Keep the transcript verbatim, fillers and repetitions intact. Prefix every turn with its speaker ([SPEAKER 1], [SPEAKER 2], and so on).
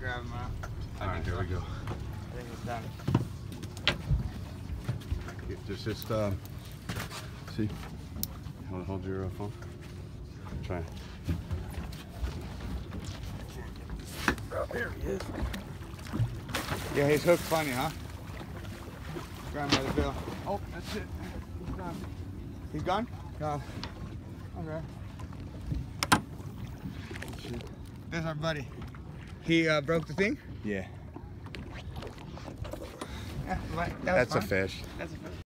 [SPEAKER 1] grab him out.
[SPEAKER 2] All right, here we go.
[SPEAKER 1] I think it's done.
[SPEAKER 2] Just, just uh, see. Hold, hold your uh, phone. Try.
[SPEAKER 1] Oh, there he is. Yeah, he's hooked funny, huh? Grandmother Bill. Oh, that's it. He's gone. He's gone? Gone. Okay. There's our buddy. He uh, broke the thing?
[SPEAKER 2] Yeah.
[SPEAKER 1] Yeah, that was
[SPEAKER 2] That's
[SPEAKER 1] fun.
[SPEAKER 2] a fish.
[SPEAKER 1] That's a fish.